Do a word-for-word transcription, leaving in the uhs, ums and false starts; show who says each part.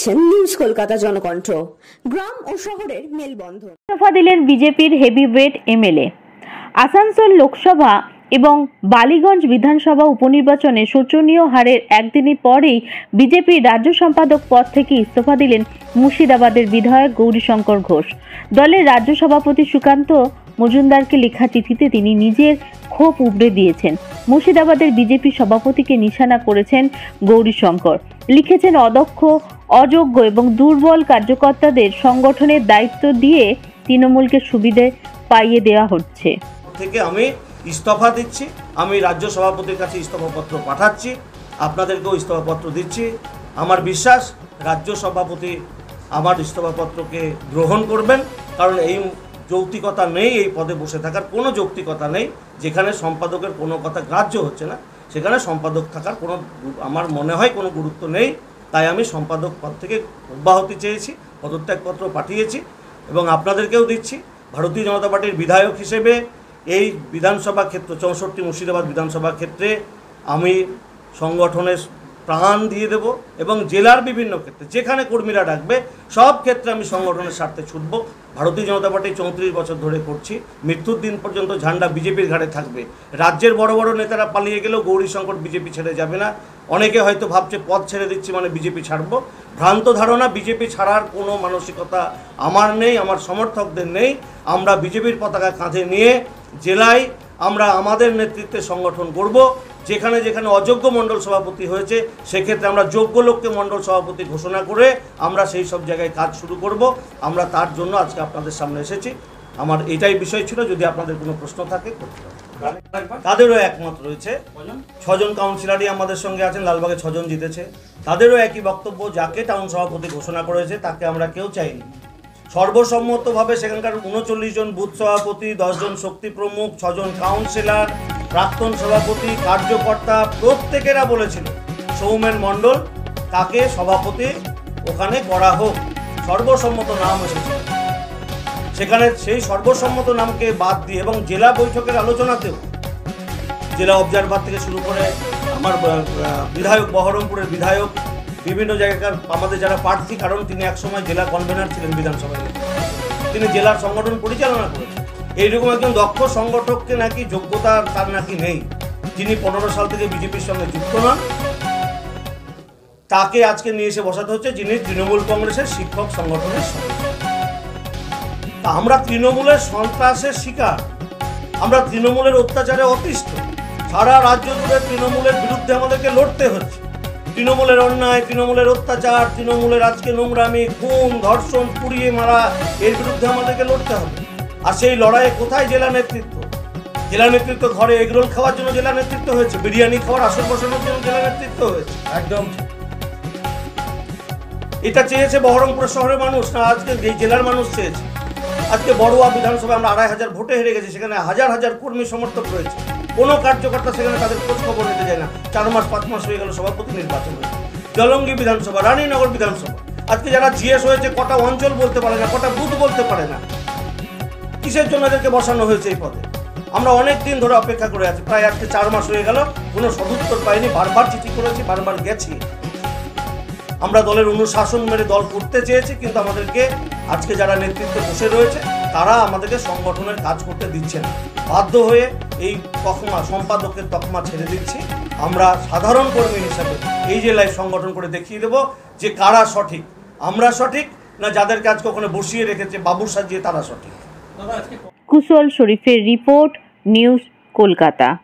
Speaker 1: দেখছেন নিউজ কলকাতা জনকণ্ঠ। গ্রাম ও শহরের মেলবন্ধন।
Speaker 2: ইস্তফা দিলেন বিজেপির হেভিওয়েট এমএলএ। আসানসোল লোকসভা এবং বালিগঞ্জ বিধানসভা উপনির্বাচনে শোচনীয় হারের একদিনই পরেই বিজেপির রাজ্য সম্পাদক পদ থেকে ইস্তফা দিলেন মুর্শিদাবাদের বিধায়ক গৌরীশঙ্কর ঘোষ। দলের রাজ্য সভাপতি সুকান্ত মজুমদারকে লেখা চিঠিতে তিনি নিজের ক্ষোভ উগড়ে দিয়েছেন। মুর্শিদাবাদের বিজেপি সভাপতিকে নিশানা করেছেন গৌরীশঙ্কর। লিখেছেন, অদক্ষ, অযোগ্য এবং দুর্বল কার্যকর্তাদের সংগঠনের দায়িত্ব দিয়ে তৃণমূলকে সুবিধে পাইয়ে দেওয়া হচ্ছে।
Speaker 3: থেকে আমি ইস্তফা দিচ্ছি, আমি রাজ্য সভাপতির কাছে ইস্তফাপত্র পাঠাচ্ছি, আপনাদেরকেও ইস্তফাপত্র দিচ্ছি। আমার বিশ্বাস রাজ্য সভাপতি আমার ইস্তফাপত্রকে গ্রহণ করবেন, কারণ এই যৌক্তিকতা নেই, এই পদে বসে থাকার কোনো যৌক্তিকতা নেই। যেখানে সম্পাদকের কোনো কথা গ্রাহ্য হচ্ছে না, সেখানে সম্পাদক থাকার কোনো আমার মনে হয় কোনো গুরুত্ব নেই। তাই আমি সম্পাদক পদ থেকে অব্যাহতি চেয়েছি, পদত্যাগপত্র পাঠিয়েছি এবং আপনাদেরকেও দিচ্ছি। ভারতীয় জনতা পার্টির বিধায়ক হিসেবে এই বিধানসভা ক্ষেত্র চৌষট্টি মুর্শিদাবাদ বিধানসভা ক্ষেত্রে আমি সংগঠনের প্রাণ দিয়ে দেব এবং জেলার বিভিন্ন ক্ষেত্রে যেখানে কর্মীরা ডাকবে সব ক্ষেত্রে আমি সংগঠনের স্বার্থে ছুটব। ভারতীয় জনতা পার্টি চৌত্রিশ বছর ধরে করছি, মৃত্যুর দিন পর্যন্ত ঝান্ডা বিজেপির ঘাড়ে থাকবে। রাজ্যের বড় বড় নেতারা পালিয়ে গেলেও গৌরীশঙ্কর বিজেপি ছেড়ে যাবে না। অনেকে হয়তো ভাবছে পদ ছেড়ে দিচ্ছি মানে বিজেপি ছাড়বো, ভ্রান্ত ধারণা। বিজেপি ছাড়ার কোনো মানসিকতা আমার নেই, আমার সমর্থকদের নেই। আমরা বিজেপির পতাকা কাঁধে নিয়ে জেলায় আমরা আমাদের নেতৃত্বে সংগঠন করব। যেখানে যেখানে অযোগ্য মণ্ডল সভাপতি হয়েছে সেক্ষেত্রে আমরা যোগ্য লোককে মণ্ডল সভাপতি ঘোষণা করে আমরা সেই সব জায়গায় কাজ শুরু করব। আমরা তার জন্য আজকে আপনাদের সামনে এসেছি। আমার এটাই বিষয় ছিল, যদি আপনাদের কোনো প্রশ্ন থাকে করতে পারেন। তাদেরও একমত রয়েছে, ছজন কাউন্সিলরই আমাদের সঙ্গে আছেন, লালবাগে ছজন জিতেছে। তাদেরও একই বক্তব্য, যাকে টাউন সভাপতি ঘোষণা করেছে তাকে আমরা কেউ চাইনি। সর্বসম্মতভাবে সেখানকার উনচল্লিশ জন বুথ সভাপতি, দশজন শক্তি প্রমুখ, ছজন কাউন্সিলর, প্রাক্তন সভাপতি, কার্যকর্তা প্রত্যেকেরা বলেছিল সৌমেন মণ্ডল তাকে সভাপতি ওখানে করা হোক। সর্বসম্মত নাম এসেছে সেখানে। সেই সর্বসম্মত নামকে বাদ দিয়ে এবং জেলা বৈঠকের আলোচনাতেও জেলা অবজারভার থেকে শুরু করে আমার বিধায়ক, বহরমপুরের বিধায়ক, বিভিন্ন জায়গাকার আমাদের যারা প্রার্থী, কারণ তিনি একসময় জেলা কনভেনার ছিলেন বিধানসভায়, তিনি জেলার সংগঠন পরিচালনা করেছেন। এইরকম একজন দক্ষ সংগঠককে নাকি যোগ্যতা তার নাকি নেই, যিনি পনেরো সাল থেকে বিজেপির সঙ্গে যুক্ত নন, তাকে আজকে নিয়ে এসে বসাতে হচ্ছে যিনি তৃণমূল কংগ্রেসের শিক্ষক সংগঠনের সঙ্গে। আমরা তৃণমূলের সন্ত্রাসের শিকার, আমরা তৃণমূলের অত্যাচারে অতিষ্ঠ। সারা রাজ্য জুড়ে তৃণমূলের বিরুদ্ধে আমাদেরকে লড়তে হচ্ছে। তৃণমূলের অন্যায়, তৃণমূলের অত্যাচার, তৃণমূলের আজকে নোংরামি, খুন, ধর্ষণ, পুড়িয়ে মারা, এর বিরুদ্ধে আমাদেরকে লড়তে হবে। আর সেই লড়াইয়ে কোথায় জেলা নেতৃত্ব? জেলা নেতৃত্ব ঘরে এগরোল খাওয়ার জন্য জেলা নেতৃত্ব হয়েছে, বিরিয়ানি খাওয়ার আসর বসানোর জন্য জেলা নেতৃত্ব হয়েছে। একদম এটা চেয়েছে বহরমপুর শহরের মানুষ না আজকে এই জেলার মানুষ চেয়েছে? আজকে বড়ুয়া বিধানসভায় আমরা আড়াই হাজার ভোটে হেরে গেছি, সেখানে হাজার হাজার কর্মী সমর্থক রয়েছে। কোনো কার্যকর্তা সেখানে তাদের খোঁজ খবর নিতে যায় না। চার মাস পাঁচ মাস হয়ে গেল সভাপতি নির্বাচন হয়েছে। জলঙ্গি বিধানসভা, রানীনগর বিধানসভা, আজকে যারা জিএস হয়েছে কটা অঞ্চল বলতে পারে না, কটা বুথ বলতে পারে না। কিসের জন্য এদেরকে বসানো হয়েছে এই পদে? আমরা অনেক দিন ধরে অপেক্ষা করে আছি, প্রায় আজকে চার মাস হয়ে গেল, কোনো সদুত্তর পাইনি। বারবার চিঠি করেছি, বারবার গেছি। আমরা দলের অনুশাসন মেরে দল করতে চেয়েছি, কিন্তু আমাদেরকে আজকে যারা নেতৃত্বে বসে রয়েছে তারা আমাদেরকে সংগঠনের কাজ করতে দিচ্ছে না। বাধ্য হয়ে এই তকমা, সম্পাদকের তকমা ছেড়ে দিচ্ছি। আমরা সাধারণ কর্মী হিসাবে এই জেলায় সংগঠন করে দেখিয়ে দেব যে কারা সঠিক, আমরা সঠিক না যাদের কাজকে ওখানে বসিয়ে রেখেছে বাবু সাজিয়ে তারা সঠিক।
Speaker 2: কুশল শরীফের রিপোর্ট, নিউজ কলকাতা।